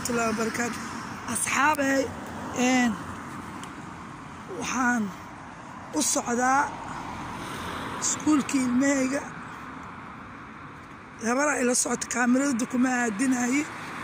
الله وبركاته. أصحابي waxaan u socdaa iskuulkii ilmahayga gabadha ila socota kaamirada kuma aadinayay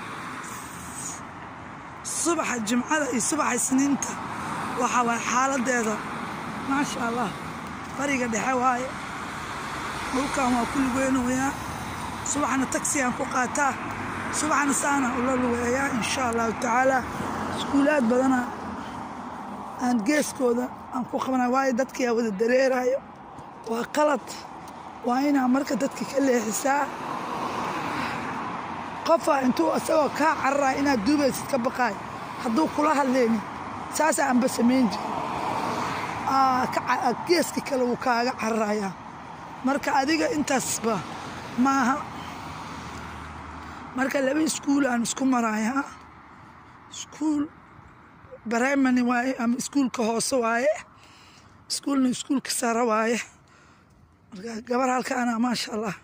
subaxa jimcada iyo subaxa isniinta waxa way xaaladeeda maasha Allah bariga dhexe waaye dhulkan waa kulli weynooyaa subaxna taxi aan ku qaataa subaxna saana ula lugeeyaa insha Allah taala iskuulaad badana aan geeskooda aan ku qabanay waayo dadkii wada dareerayo waa qalad waa inaa marka dadka ka leexisaa qofa intuu asagoo ka carraa inaad duubaysid ka baqaay hadduu kula hadleeni saas aan basameyn geeska kale wuu kaaga carrayaa marka adiga intaasba maaha marka laba iskuul aan isku marayaa iskuul بريماني واي أم سكول كهوس واي سكول كسارة واي قبل هالكأنا ما شاء الله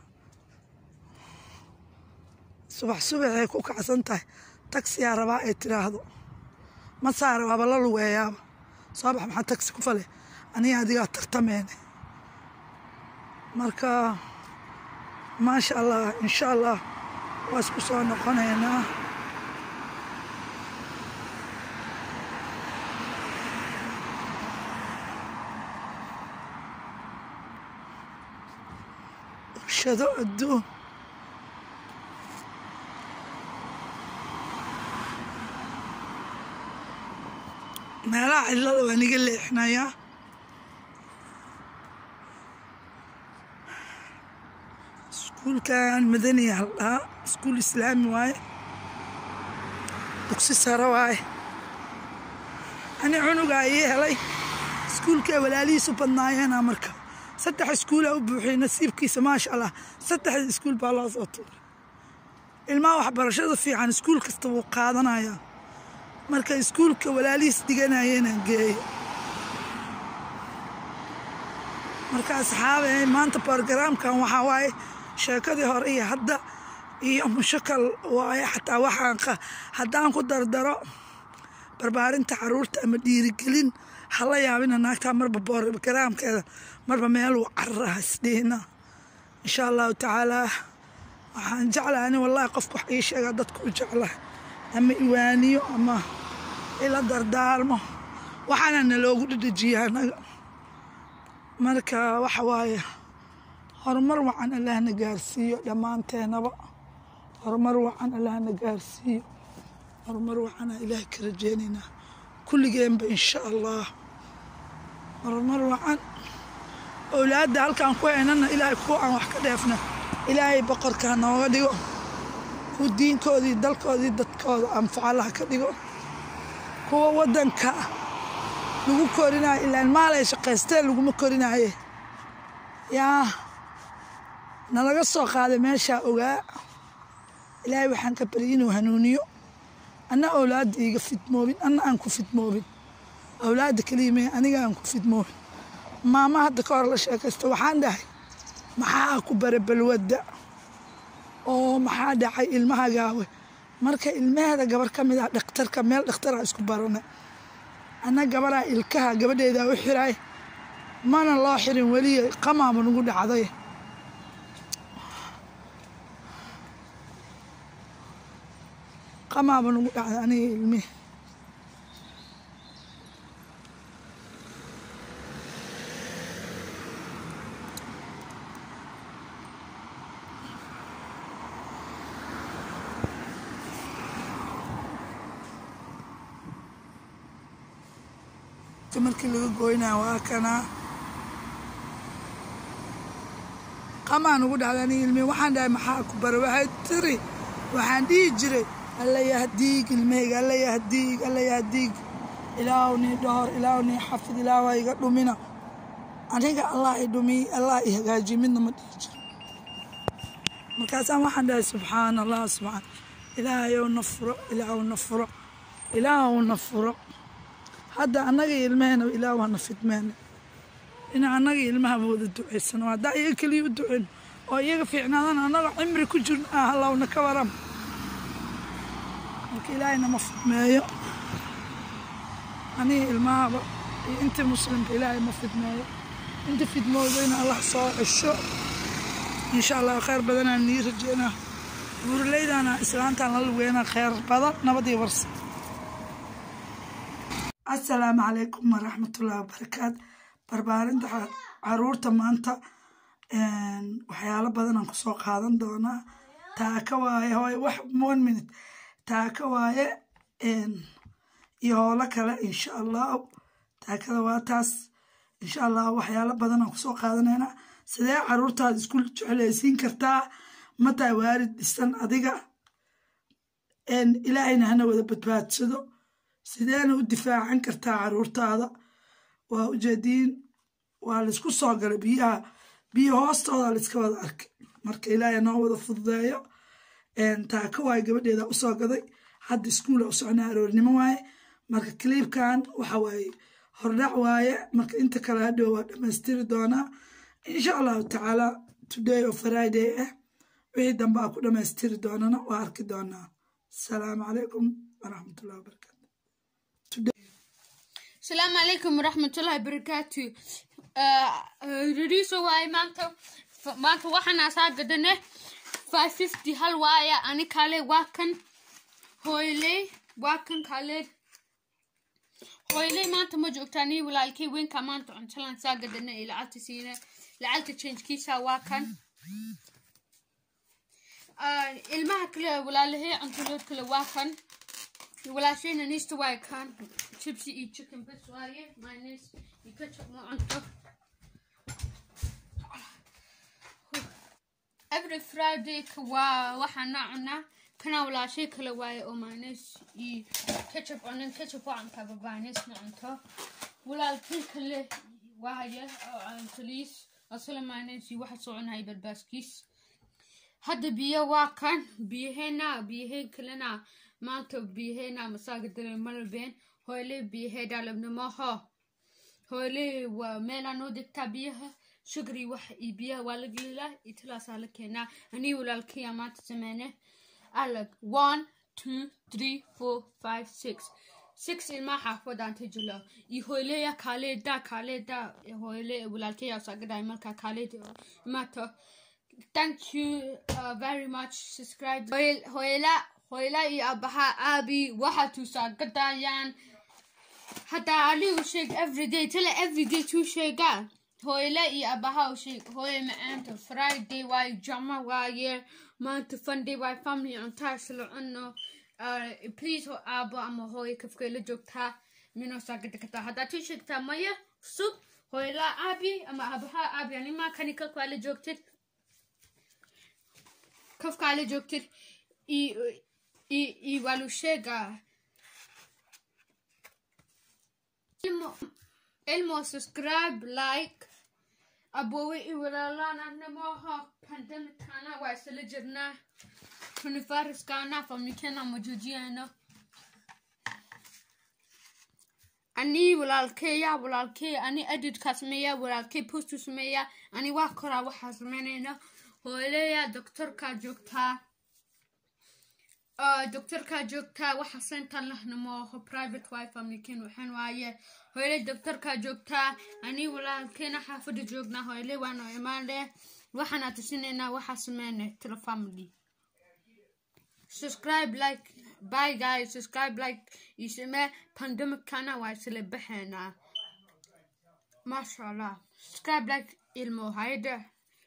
صبح هيك وكعسنته تاكسي يا رباعي تراهدو ما صار وابلا لويا صباح مع تاكسي كفله أنا هذه ترتمين مركا ما شاء الله إن شاء الله واسكسونا قنينا شدو عدو ما لا إلا لو نقول لي إحنا يا سكول كان مدني هلا سكول إسلامي واي دكسي سارة واي أنا عنق عيه هلاي سكول كا ولا لي سبناي أنا مركب saddex iskuul oo buuxay nasiibkiisa ma sha Allah saddex iskuul baa la soo tuuray ilmaha waxbarashada fiican iskuul kasta uu qaadanaya marka iskuulka walaaliis diganayeen geey marka asxaabay maanta programkan waxa waaye sheekadii hore iyo hadda iyo mushakal waaye xataa waxaan haddaan ku dardaro barbaarinta caruurta ama dhiirigelin hala yaabina naagta marba programkeeda marba meel uu carraa isdhiina insha Allah taala waxaan jeclahay wallahi qofku wax ii sheega dadku u jeclahay ama iwaaniyo ama ila dardaarmo waxaana loogu dhadhajiyaa marka waxa waaye horumar wacan Allahna gaarsiiyo dhamaanteenaba horumar wacan Allahna gaarsiiyo horumar wacan Ilaahay ka rajeynina kulligeenba insha Allah horumar wacan أولاد هالكان كويننا إلهي كوعن وحكدافنا إلهي بقر كان وغديو والدين كودي دل كودي دت كود أنفع الله كديو كوا ودن كا لو كورينا إلا المال يشقيستين لو ما كورينا إيه يا نلقصو قاعد ماشى أوجا إلهي وحن كبرين وهنونيو أنا أولاد يقفت موبين أنا أنكفت موبين أولاد كلمة أنا أنكفت موبين ماما هذا كار لا شاكست waxaan dhahay maxaa ku bare balwada oo maxaa dhacay ilmahaaga marka ilmaheeda gabar kamid ah dhakhtarka meel dhakhtar ah isku barana ana gabara ilkaha gabadheeda u xiray mana loo xirin wali qamaama ugu dhacday qamaama ugu dhacday ani ilmi markii laga gooynaa waa kana qamaan ugu dhacday ilmi waxaan dhahay maxaa ku bar waxay tiri waxaan dhigi jiray alla yahdiig ilmeyga alla yahdiig ilaawni door ilaawni xafid ilaawayga dhumina aniga Allah i dhumi Allah i hagaaji midna ma dhigi jiro markaas waxaan dhahay subhanallah subhan ilaahu nafro هذا أنا جاي المهنة وإله وأنا في المهنة أنا جاي المهنة بود الدعاء السنوات ده يأكل يدعون ويقف عنا أنا عمري كجن الله ونكبرم marka ilaahayna ma fidmeeyo aniga ilmahaba iyo inta muslimka ilaahay ma fidmeeyo inta fidmoodayna allah soo cesho insha allah khayr badanaan nii rajeynaa buuraleydana islaantaan la lugeynaa khayr badan nabadii warsa assalaamu calaykum waraxmatullaahi wabarakaatu barbaarinta caruurta maanta waxyaalo badan aan kusoo qaadan doonaa taaka waaye hooy wax 1 minute taaka waaye iyo howlo kale insha allah taakada waa taas insha allah waxyaalo badan aan kusoo qaadanaynaa sidee caruurtaada isku jeclaysiin kartaa mataa waalid dhisan adiga ilaahayna hana wada badbaadsado sideena u difaacan kartaa caruurtaada waa ujeediin waa laisku soo galay biyo hoostooda laiska wada arkay marka ilaahay noo wada fududeeyo taaka waaye gabadheeda usoo gaday hadda iskuula u soconaa aroornimo waaye marka clipkan waxa waaye hordhac waaye marka inta kale hadhow waa dhammaystiri doonaa insha allahu tacaala today oo friday wixii dambe aa ku dhammaystiri doonana waa arki doonaa asalaamu calaykum waraxmatullahi wabarakaatu السلام عليكم ورحمة الله وبركاته. ريسو واي مانتو وحنا ساقدنا 550 هل وايا أني كالي واكن هويلي واكن كالي هويلي مانتو مجوكتاني ولا الكي وين كمانتو عنشلان ساقدنا إلى عالتي سينا لعالتي تشينج كيسا واكن المها كلا ولا لهي عنتلوت كلا واكن ولا شيء نيستو واي كان chipsy eat chicken bits وايه مايونيز يكتشب مو عنده every Friday وحنا عنا كنا ولا شيء كله وايه أو مايونيز يكتشب عنن كتشب عن كباب مايونيز نعنته ولا الكل كله وايه أو عن تليس أصلا مايونيز واحد صون هاي بالباسكيس هذا بيه واكن بيهنا كلنا ما تبيهنا مساجد المربين هولي بيهدا لبنماها هولي وميلانو دكتا بيها شجري وح بيها والقلة يتلاس على كنا أني ولا الكيامات زمانه على 1 2 3 4 5 6 الما حافظ عن تجلا يهولي يا كاليدا هولي ولا الكيا ساقدا يملك كاليدا ما تو thank you very much subscribe هويلا يا أبها أبي واحد تساقدا يعني حتى علي وشيك everyday تلا everyday تو شيكا هويلا يا أبها وشيك هوي ما أنت Friday واي جمعة واي ما أنت Sunday واي family أنتاسلو إنه please هو أبا أما هوي كيف كيلو جوكتا منو ساقدا كتا حتى تو شيكتا مايا سوب هويلا أبي أما أبها أبي يعني ما كان يكاك والي جوكتت كيف كالي جوكتت I walushega ilmo subscribe like abowi iwalana namaha pandemic kana waisle jirna coronavirus kana famikena majujiana ani walalkey ani edit kasmeya walalkey post smeya ani wax kora waxa sameynayna hooleya doctorka joogta دكتور كاجوكتا وحسن تله نموه private wife أمريكان وحن وايه هاي دكتور كاجوكتا أني ولا كنا حافظ جوجنا هاي وانا إيمانه وحنا تسنينا وحسمانه ترى family subscribe like bye guys subscribe like يسمى pandemic كنا وايسل بحنا ما شاء الله subscribe like المو هيدا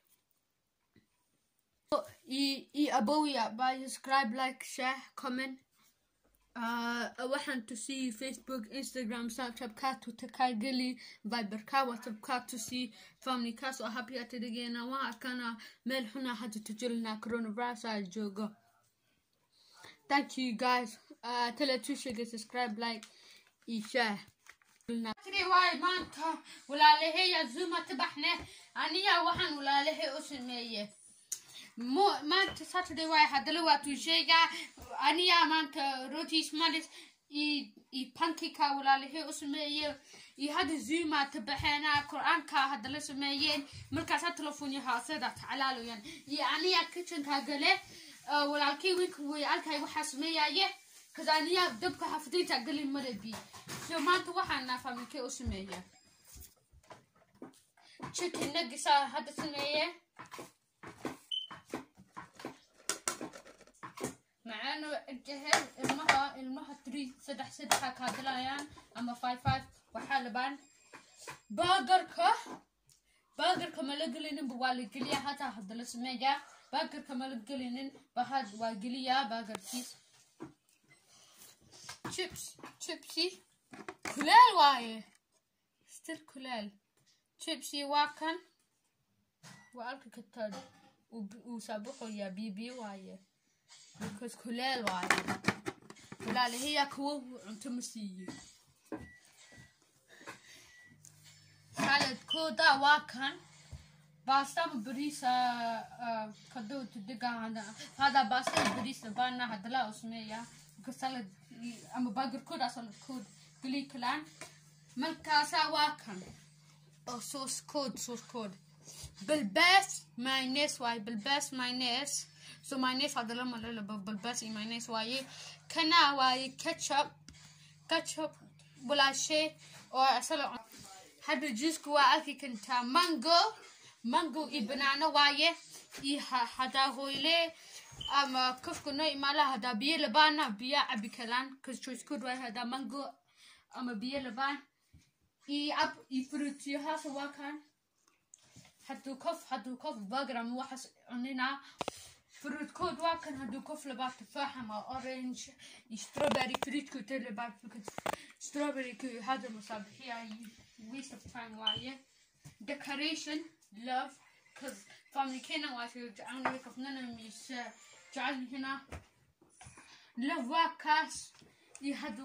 abowi by subscribe like share comment I want to see Facebook Instagram Snapchat cat to takai gilly Viber cat WhatsApp cat to see family cat so happy at it again I want kana mel huna had to julna coronavirus jogo thank you guys tell it to share subscribe like share تري واي مانتا ولا لهي زوما تبحنا أنيا وحن ولا لهي أسمية ما أنت ساتردي واي هذا وقت شيء أنيا ما أنت روتي سمالس بانكيكا ولا لهي أسمية هذا زوما تبحنا قرآن كا هذا لسمية مركزات تلفوني هاسدة على له يعني أنيا كيتشن كاجله ولا الكي ويك ويالكي وحسمية كذانية دبك حفتي تقلي مربي شو ما توحى نافهم كي اسميه chicken nuggets هذا سميه مع انه الجهل المها 3 سدح كادلايان اما 5 وحالبان باقر كمالقلين بوالقليا حتى هذا السميه باقر كمالقلين بهاد واقليا باقر كيس شيبسي كلال وايه ستيل كلال شيبسي واكن وألك كتر وسابقه يا بيبي وايه because كلال وايه كلال هي كو انتمسي سالد كودا واكن باستم بريسا كدو تدقى هذا باستم بريسا بانا هدلا اسمه كسالد أما باقر كود أصل كود قلي كلان ملكاسا واكن أو صوص كود بالباس مايونيز واي بالباس مايونيز سو مايونيز هذا لما لا بالباس مايونيز واي كنا واي كاتشب ولا شيء أو أصل هذا الجوز كوا أكيد كنت مانجو بنانا واي هذا هو اللي أما كيف كنا إمالا هذا بيه لبانا بيه أبي كلام كشوش كود واي هذا مانجو أما بيه لبان فروتي هذا كان هدو كف باقرا موحس عندنا فروت كود واكن هدو كف لبات تفاحة مع أورنج ستروبري فريت كود لبات ستروبري كود هذا مصابيح waste of time وايه decoration love cause family كنا واشي جعلنا كفنا مش جعلنا هنا love واكاس هدو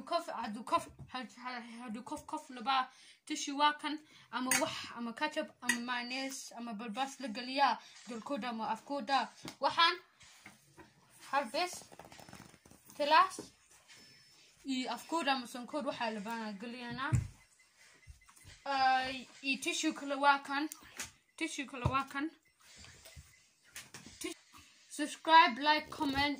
كف لبا تشي واكن أما أما كاتب أما مايونيز أما بالباس لقليا دول كودا ما أفكودا وحن هربس تلاس أفكودا مثلا كود وحا لبانا قليانا تشي كل واكن subscribe like comment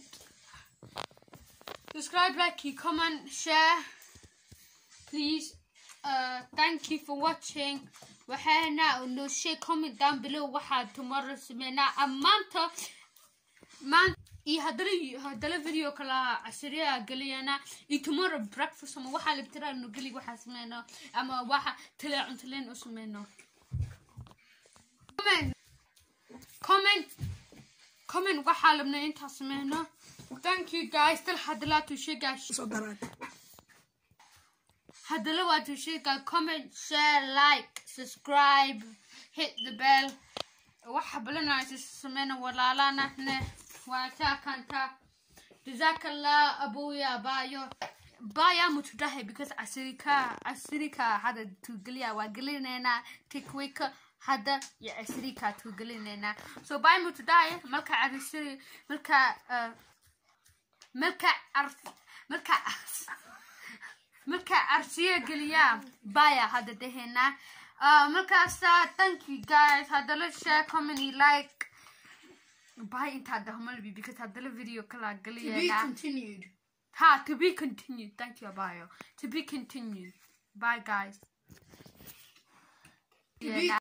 share please thank you for watching وحنا انه شيء comment down below واحد tomorrow سمينا امانتا هذا الفيديو كلا عشرية قلينا tomorrow breakfast أما واحد اللي بترى إنه قلي واحد سمينا أما واحد طلع عنتلين اسمينا comment واحد لبنا انت سمينا thank you guys تل حد لا تشجع صدرات هذا لو تشجع comment share like subscribe hit the bell واحد لنا سمينا ولا لا نحن واتاكنتا جزاك الله أبويا بايا متدهي because أسريكا هذا تقليا وقلينا تكويك هذا يا أسريكا تقلينا so باي متدهي ملكا عرسي ملكا عرسية قليا بايا هذا دهنا ملكا أسا thank you guys هذا لو share comment like Bye into the humility because I did a video to be continued. To be continued. Thank you, Abayo. To be continued. Bye, guys.